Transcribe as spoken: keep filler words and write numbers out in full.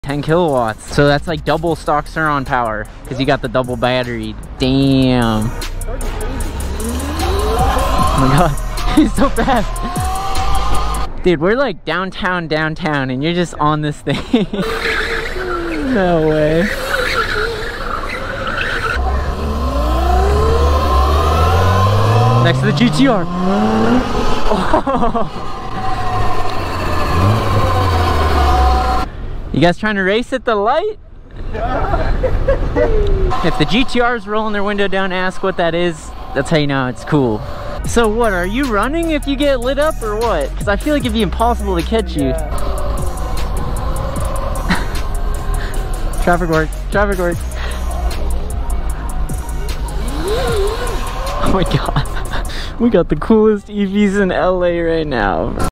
ten kilowatts. So that's like double stock Suron power because you got the double battery. Damn. Oh my god, he's so fast. Dude, we're like downtown, downtown, and you're just on this thing. No way. Next to the G T R. Oh. You guys trying to race at the light? If the G T R is rolling their window down, ask what that is. That's how you know it's cool. So what, are you running if you get lit up or what? Because I feel like it'd be impossible to catch you. Yeah. Traffic work, traffic work. Oh my god. We got the coolest E Vs in L A right now.